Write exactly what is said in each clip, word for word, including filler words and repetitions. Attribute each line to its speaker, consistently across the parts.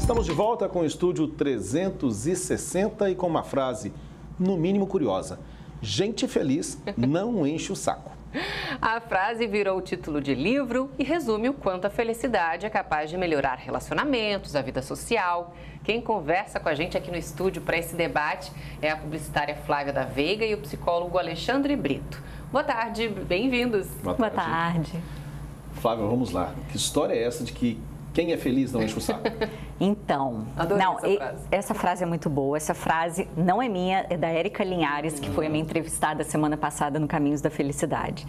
Speaker 1: Estamos de volta com o Estúdio trezentos e sessenta e com uma frase, no mínimo curiosa. Gente feliz não enche o saco.
Speaker 2: A frase virou o título de livro e resume o quanto a felicidade é capaz de melhorar relacionamentos, a vida social. Quem conversa com a gente aqui no estúdio para esse debate é a publicitária Flávia da Veiga e o psicólogo Alexandre Brito. Boa tarde, bem-vindos.
Speaker 3: Boa tarde. Boa tarde.
Speaker 1: Flávia, vamos lá. Que história é essa de que quem é feliz não enche o saco?
Speaker 3: Então,
Speaker 2: Adorei
Speaker 3: não,
Speaker 2: essa frase.
Speaker 3: essa frase é muito boa. Essa frase não é minha, é da Érica Linhares, que foi a minha entrevistada semana passada no Caminhos da Felicidade.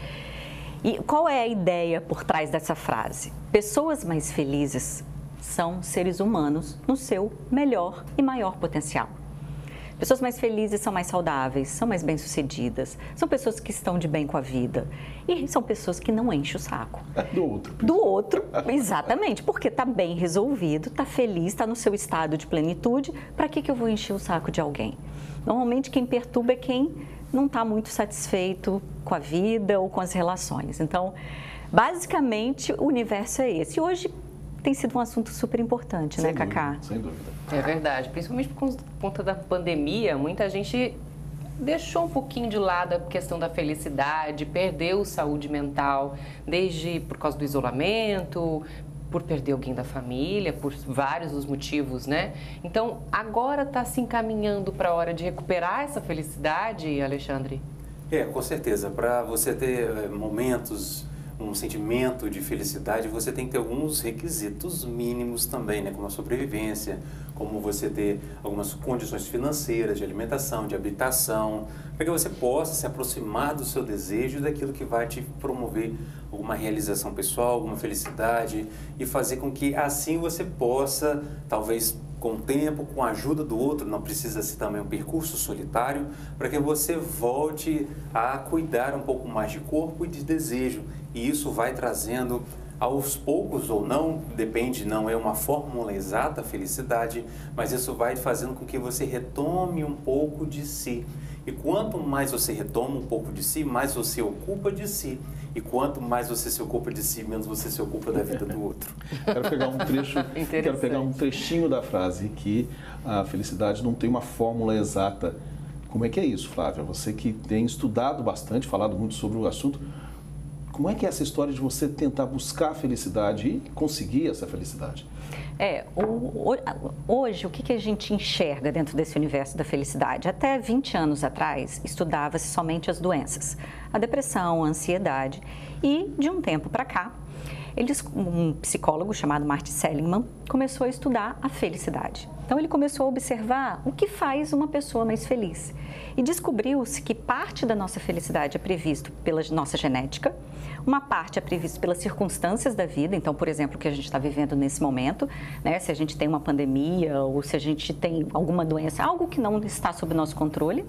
Speaker 3: E qual é a ideia por trás dessa frase? Pessoas mais felizes são seres humanos no seu melhor e maior potencial. Pessoas mais felizes são mais saudáveis, são mais bem-sucedidas, são pessoas que estão de bem com a vida e são pessoas que não enchem o saco.
Speaker 1: Do outro.
Speaker 3: Do outro, exatamente, porque está bem resolvido, está feliz, está no seu estado de plenitude, para que, que eu vou encher o saco de alguém? Normalmente quem perturba é quem não está muito satisfeito com a vida ou com as relações. Então, basicamente, o universo é esse. E hoje tem sido um assunto super importante, né, Cacá?
Speaker 1: Sem dúvida.
Speaker 2: É verdade, principalmente por conta da pandemia, muita gente deixou um pouquinho de lado a questão da felicidade, perdeu saúde mental, desde por causa do isolamento, por perder alguém da família, por vários os motivos, né? Então, agora está se encaminhando para a hora de recuperar essa felicidade, Alexandre?
Speaker 4: É, com certeza. Para você ter é, momentos, um sentimento de felicidade, você tem que ter alguns requisitos mínimos também, né? Como a sobrevivência, como você ter algumas condições financeiras, de alimentação, de habitação, para que você possa se aproximar do seu desejo, daquilo que vai te promover alguma realização pessoal, alguma felicidade e fazer com que assim você possa, talvez com o tempo, com a ajuda do outro, não precisa ser também um percurso solitário, para que você volte a cuidar um pouco mais de corpo e de desejo. E isso vai trazendo aos poucos ou não, depende, não é uma fórmula exata a felicidade, mas isso vai fazendo com que você retome um pouco de si. E quanto mais você retoma um pouco de si, mais você ocupa de si. E quanto mais você se ocupa de si, menos você se ocupa da vida do outro.
Speaker 1: Quero pegar um trecho, quero pegar um trechinho da frase que a felicidade não tem uma fórmula exata. Como é que é isso, Flávia? Você que tem estudado bastante, falado muito sobre o assunto, como é que é essa história de você tentar buscar a felicidade e conseguir essa felicidade?
Speaker 3: É, o, o, hoje, o que, que a gente enxerga dentro desse universo da felicidade? Até vinte anos atrás, estudava-se somente as doenças, a depressão, a ansiedade. E, de um tempo para cá, eles, um psicólogo chamado Martin Seligman começou a estudar a felicidade. Então, ele começou a observar o que faz uma pessoa mais feliz. E descobriu-se que parte da nossa felicidade é previsto pela nossa genética, uma parte é prevista pelas circunstâncias da vida, então, por exemplo, o que a gente está vivendo nesse momento, né, se a gente tem uma pandemia ou se a gente tem alguma doença, algo que não está sob nosso controle.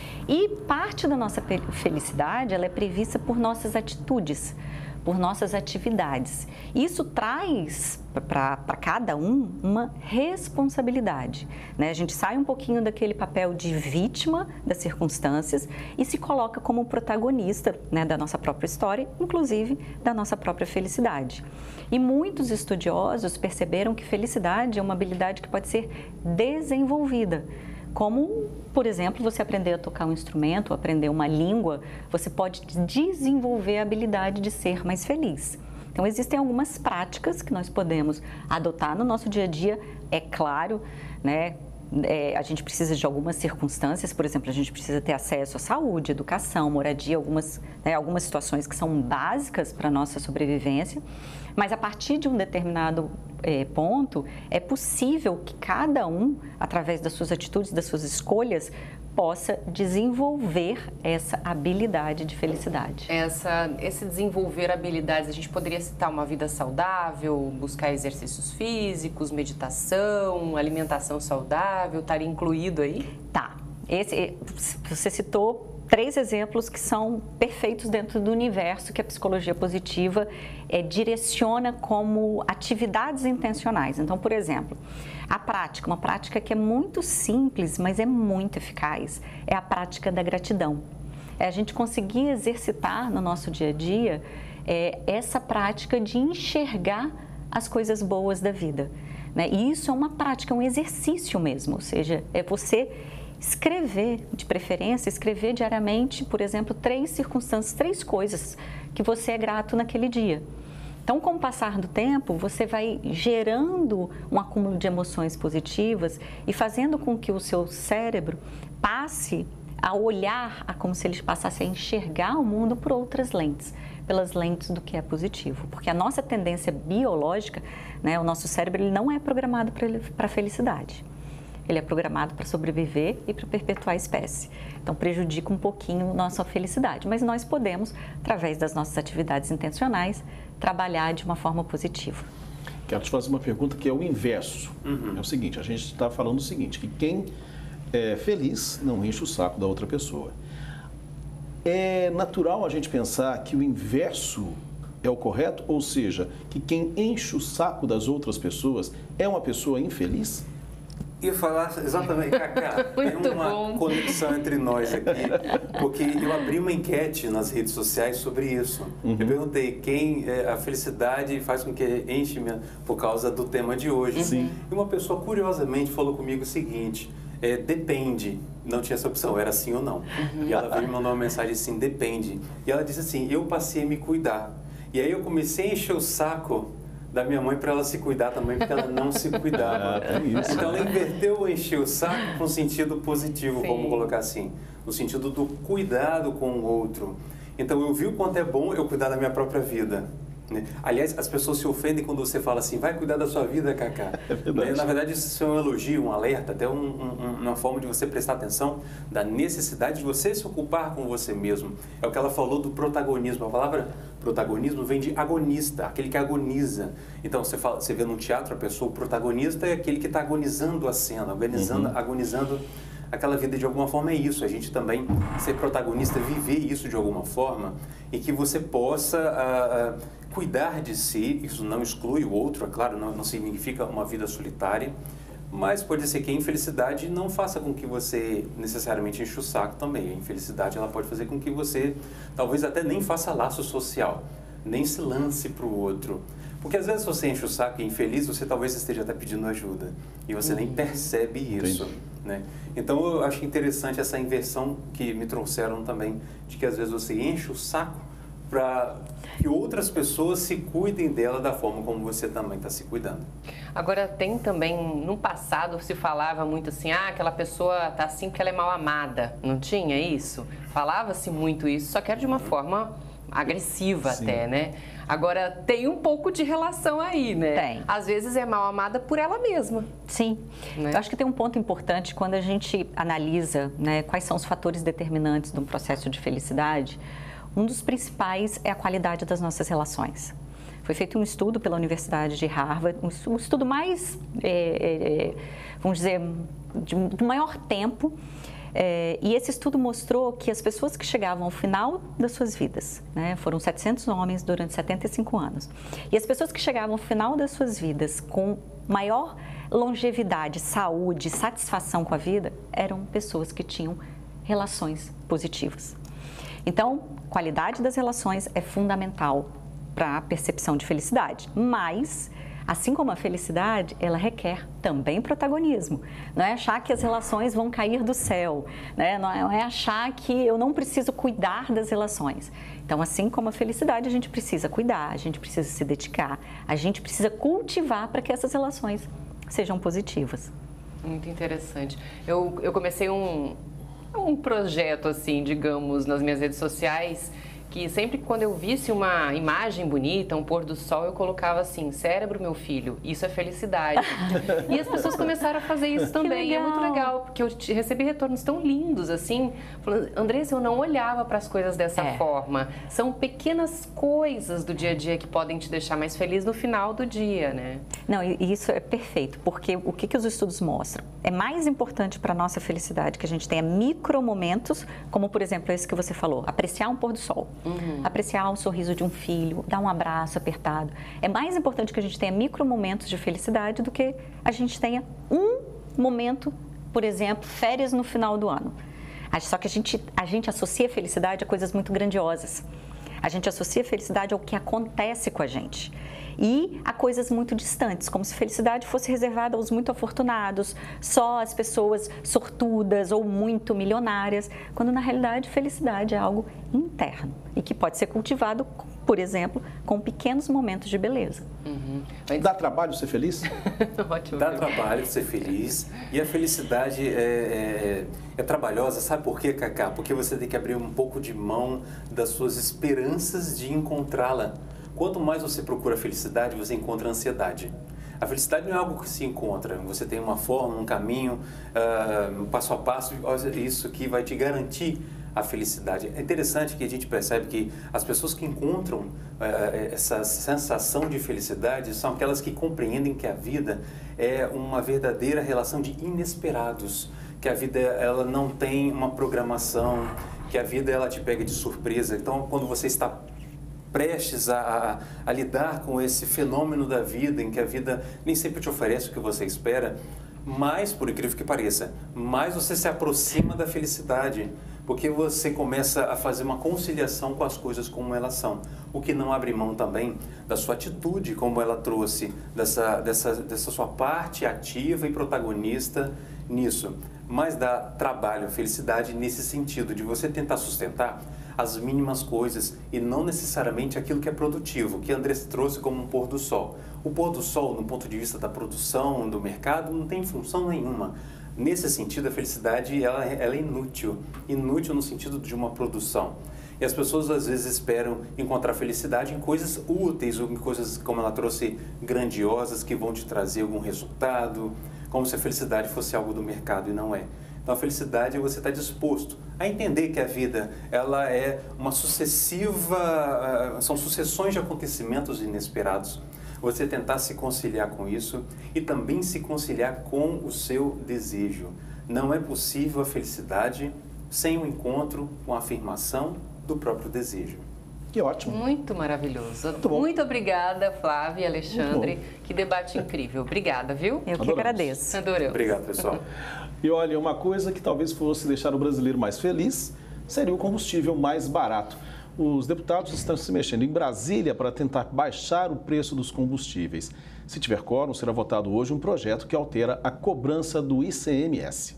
Speaker 3: E parte da nossa felicidade, ela é prevista por nossas atitudes, por nossas atividades. Isso traz para cada um uma responsabilidade, né? A gente sai um pouquinho daquele papel de vítima das circunstâncias e se coloca como protagonista, né, da nossa própria história, inclusive da nossa própria felicidade. E muitos estudiosos perceberam que felicidade é uma habilidade que pode ser desenvolvida. Como, por exemplo, você aprender a tocar um instrumento, aprender uma língua, você pode desenvolver a habilidade de ser mais feliz. Então, existem algumas práticas que nós podemos adotar no nosso dia a dia, é claro, né? É, a gente precisa de algumas circunstâncias, por exemplo, a gente precisa ter acesso à saúde, educação, moradia, algumas, né, algumas situações que são básicas para a nossa sobrevivência, mas a partir de um determinado é, ponto, é possível que cada um, através das suas atitudes, das suas escolhas, possa desenvolver essa habilidade de felicidade.
Speaker 2: Essa, esse desenvolver habilidades, a gente poderia citar uma vida saudável, buscar exercícios físicos, meditação, alimentação saudável, estaria incluído aí?
Speaker 3: Tá. Esse, você citou três exemplos que são perfeitos dentro do universo que a psicologia positiva é, direciona como atividades intencionais. Então, por exemplo, a prática, uma prática que é muito simples, mas é muito eficaz, é a prática da gratidão. É a gente conseguir exercitar no nosso dia a dia é, essa prática de enxergar as coisas boas da vida. né? E isso é uma prática, é um exercício mesmo, ou seja, é você escrever, de preferência, escrever diariamente, por exemplo, três circunstâncias, três coisas que você é grato naquele dia. Então, com o passar do tempo, você vai gerando um acúmulo de emoções positivas e fazendo com que o seu cérebro passe a olhar, a como se ele passasse a enxergar o mundo por outras lentes, pelas lentes do que é positivo. Porque a nossa tendência biológica, né, o nosso cérebro, ele não é programado para a felicidade. Ele é programado para sobreviver e para perpetuar a espécie. Então, prejudica um pouquinho a nossa felicidade. Mas nós podemos, através das nossas atividades intencionais, trabalhar de uma forma positiva.
Speaker 1: Quero te fazer uma pergunta que é o inverso. Uhum. É o seguinte, a gente está falando o seguinte, que quem é feliz não enche o saco da outra pessoa. É natural a gente pensar que o inverso é o correto? Ou seja, que quem enche o saco das outras pessoas é uma pessoa infeliz?
Speaker 4: E falar exatamente, Cacá, tem uma bom. conexão entre nós aqui, porque eu abri uma enquete nas redes sociais sobre isso. Uhum. Eu perguntei quem é, a felicidade faz com que enche minha, por causa do tema de hoje.
Speaker 1: Sim.
Speaker 4: E uma pessoa curiosamente falou comigo o seguinte, é, depende, não tinha essa opção, era sim ou não. Uhum. E ela veio me mandar uma mensagem assim, depende. E ela disse assim, eu passei a me cuidar. E aí eu comecei a encher o saco da minha mãe para ela se cuidar também, porque ela não se cuidava.
Speaker 1: Ah, isso.
Speaker 4: Então ela inverteu o encher o saco com sentido positivo, Sim. vamos colocar assim, no sentido do cuidado com o outro. Então eu vi o quanto é bom eu cuidar da minha própria vida. Né? Aliás, as pessoas se ofendem quando você fala assim, vai cuidar da sua vida, Cacá.
Speaker 1: É verdade.
Speaker 4: Na verdade, isso é um elogio, um alerta, até um, um, uma forma de você prestar atenção da necessidade de você se ocupar com você mesmo. É o que ela falou do protagonismo. A palavra protagonismo vem de agonista, aquele que agoniza. Então, você, fala, você vê no teatro a pessoa, o protagonista é aquele que está agonizando a cena, agonizando, uhum. agonizando aquela vida. De alguma forma é isso, a gente também ser protagonista, viver isso de alguma forma e que você possa uh, uh, cuidar de si. Isso não exclui o outro, é claro, não, não significa uma vida solitária, mas pode ser que a infelicidade não faça com que você necessariamente enche o saco também. A infelicidade ela pode fazer com que você talvez até nem faça laço social, nem se lance para o outro. Porque às vezes você enche o saco e é infeliz, você talvez esteja até pedindo ajuda e você uhum. nem percebe isso. Né? Então eu acho interessante essa inversão que me trouxeram também, de que às vezes você enche o saco para que outras pessoas se cuidem dela da forma como você também está se cuidando.
Speaker 2: Agora, tem também, no passado se falava muito assim, ah, aquela pessoa está assim porque ela é mal amada, não tinha isso? Falava-se muito isso, só que era de uma forma agressiva Sim. até, né? Agora, tem um pouco de relação aí, né?
Speaker 3: Tem.
Speaker 2: Às vezes é mal amada por ela mesma.
Speaker 3: Sim. Né? Eu acho que tem um ponto importante quando a gente analisa, né, quais são os fatores determinantes de um processo de felicidade. Um dos principais é a qualidade das nossas relações. Foi feito um estudo pela Universidade de Harvard, um estudo mais, é, é, vamos dizer, de, de maior tempo, é, e esse estudo mostrou que as pessoas que chegavam ao final das suas vidas, né, foram setecentos homens durante setenta e cinco anos, e as pessoas que chegavam ao final das suas vidas com maior longevidade, saúde, satisfação com a vida, eram pessoas que tinham relações positivas. Então, qualidade das relações é fundamental para a percepção de felicidade, mas, assim como a felicidade, ela requer também protagonismo. Não é achar que as relações vão cair do céu, né? Não é achar que eu não preciso cuidar das relações. Então, assim como a felicidade, a gente precisa cuidar, a gente precisa se dedicar, a gente precisa cultivar para que essas relações sejam positivas.
Speaker 2: Muito interessante. Eu, eu comecei um... um projeto, assim, digamos, nas minhas redes sociais, que sempre quando eu visse uma imagem bonita, um pôr do sol, eu colocava assim, cérebro, meu filho, isso é felicidade. E as pessoas começaram a fazer isso também, e é muito legal, porque eu recebi retornos tão lindos, assim, falando, Andressa, eu não olhava para as coisas dessa é. forma. São pequenas coisas do dia a dia que podem te deixar mais feliz no final do dia, né?
Speaker 3: Não, e isso é perfeito, porque o que, que os estudos mostram? É mais importante para a nossa felicidade que a gente tenha micromomentos, como, por exemplo, esse que você falou, apreciar um pôr do sol. Uhum. Apreciar o sorriso de um filho, dar um abraço apertado. É mais importante que a gente tenha micromomentos de felicidade do que a gente tenha um momento, por exemplo, férias no final do ano. Só que a gente, a gente associa a felicidade a coisas muito grandiosas. A gente associa felicidade ao que acontece com a gente. E a coisas muito distantes, como se felicidade fosse reservada aos muito afortunados, só às pessoas sortudas ou muito milionárias, quando na realidade felicidade é algo interno e que pode ser cultivado, por exemplo, com pequenos momentos de beleza.
Speaker 2: Uhum.
Speaker 1: Dá trabalho ser feliz?
Speaker 2: Ótimo.
Speaker 4: Dá trabalho ser feliz e a felicidade é, é, é trabalhosa. Sabe por quê, Cacá? Porque você tem que abrir um pouco de mão das suas esperanças de encontrá-la. Quanto mais você procura a felicidade, você encontra a ansiedade. A felicidade não é algo que se encontra. Você tem uma forma, um caminho, uh, passo a passo, isso que vai te garantir a felicidade. É interessante que a gente percebe que as pessoas que encontram uh, essa sensação de felicidade são aquelas que compreendem que a vida é uma verdadeira relação de inesperados, que a vida ela não tem uma programação, que a vida ela te pega de surpresa. Então, quando você está prestes a, a, a lidar com esse fenômeno da vida, em que a vida nem sempre te oferece o que você espera, mais, por incrível que pareça, mais você se aproxima da felicidade, porque você começa a fazer uma conciliação com as coisas como elas são, o que não abre mão também da sua atitude, como ela trouxe, dessa, dessa, dessa sua parte ativa e protagonista nisso, mas dá trabalho, felicidade nesse sentido, de você tentar sustentar as mínimas coisas e não necessariamente aquilo que é produtivo, que Andrés trouxe como um pôr do sol. O pôr do sol, no ponto de vista da produção, do mercado, não tem função nenhuma. Nesse sentido, a felicidade ela, ela é inútil, inútil no sentido de uma produção. E as pessoas às vezes esperam encontrar felicidade em coisas úteis, ou em coisas, como ela trouxe, grandiosas, que vão te trazer algum resultado, como se a felicidade fosse algo do mercado e não é. Então, a felicidade é você estar disposto a entender que a vida ela é uma sucessiva, são sucessões de acontecimentos inesperados. Você tentar se conciliar com isso e também se conciliar com o seu desejo. Não é possível a felicidade sem o encontro com a afirmação do próprio desejo.
Speaker 1: Que ótimo.
Speaker 2: Muito maravilhoso.
Speaker 1: Muito bom.
Speaker 2: Muito obrigada, Flávia e Alexandre. Que debate incrível. Obrigada, viu?
Speaker 3: Eu que
Speaker 1: Adoramos.
Speaker 3: agradeço.
Speaker 2: Adoramos.
Speaker 4: Obrigado, pessoal.
Speaker 1: E olha, uma coisa que talvez fosse deixar o brasileiro mais feliz seria o combustível mais barato. Os deputados estão se mexendo em Brasília para tentar baixar o preço dos combustíveis. Se tiver quórum, será votado hoje um projeto que altera a cobrança do I C M S.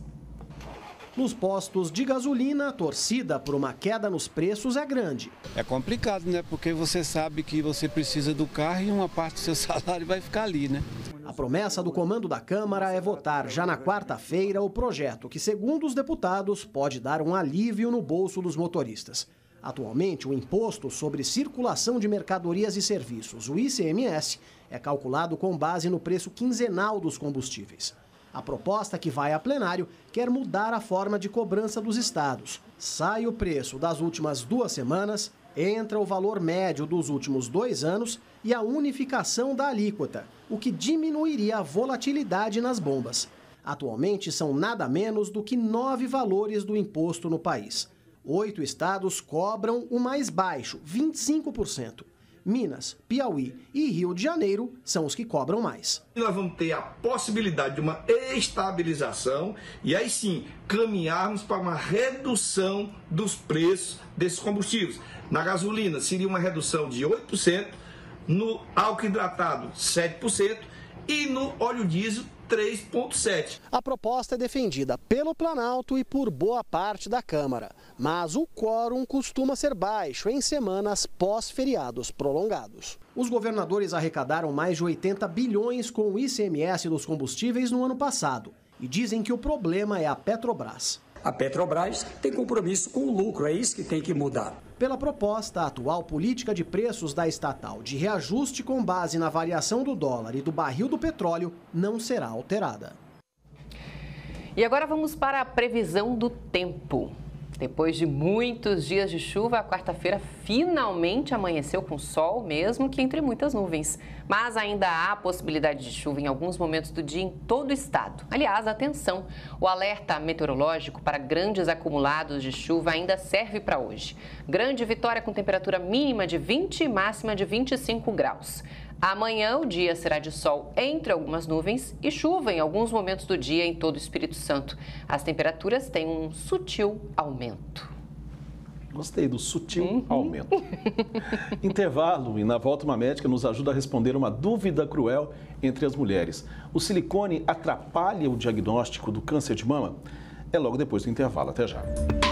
Speaker 5: Nos postos de gasolina, a torcida por uma queda nos preços é grande.
Speaker 6: É complicado, né? Porque você sabe que você precisa do carro e uma parte do seu salário vai ficar ali, né?
Speaker 5: A promessa do comando da Câmara é votar já na quarta-feira o projeto que, segundo os deputados, pode dar um alívio no bolso dos motoristas. Atualmente, o Imposto sobre Circulação de Mercadorias e Serviços, o I C M S, é calculado com base no preço quinzenal dos combustíveis. A proposta que vai a plenário quer mudar a forma de cobrança dos estados. Sai o preço das últimas duas semanas, entra o valor médio dos últimos dois anos e a unificação da alíquota, o que diminuiria a volatilidade nas bombas. Atualmente, são nada menos do que nove valores do imposto no país. Oito estados cobram o mais baixo, vinte e cinco por cento. Minas, Piauí e Rio de Janeiro são os que cobram mais.
Speaker 7: Nós vamos ter a possibilidade de uma estabilização e aí sim caminharmos para uma redução dos preços desses combustíveis. Na gasolina seria uma redução de oito por cento, no álcool hidratado sete por cento e no óleo diesel três vírgula sete por cento.
Speaker 5: A proposta é defendida pelo Planalto e por boa parte da Câmara, mas o quórum costuma ser baixo em semanas pós-feriados prolongados. Os governadores arrecadaram mais de oitenta bilhões com o I C M S dos combustíveis no ano passado e dizem que o problema é a Petrobras.
Speaker 8: A Petrobras tem compromisso com o lucro, é isso que tem que mudar.
Speaker 5: Pela proposta, a atual política de preços da estatal de reajuste com base na variação do dólar e do barril do petróleo não será alterada.
Speaker 2: E agora vamos para a previsão do tempo. Depois de muitos dias de chuva, a quarta-feira finalmente amanheceu com sol, mesmo que entre muitas nuvens. Mas ainda há possibilidade de chuva em alguns momentos do dia em todo o estado. Aliás, atenção, o alerta meteorológico para grandes acumulados de chuva ainda serve para hoje. Grande Vitória com temperatura mínima de vinte e máxima de vinte e cinco graus. Amanhã o dia será de sol entre algumas nuvens e chuva em alguns momentos do dia em todo o Espírito Santo. As temperaturas têm um sutil aumento.
Speaker 1: Gostei do sutil
Speaker 2: uhum.
Speaker 1: aumento. Intervalo e na volta uma médica nos ajuda a responder uma dúvida cruel entre as mulheres. O silicone atrapalha o diagnóstico do câncer de mama? É logo depois do intervalo. Até já.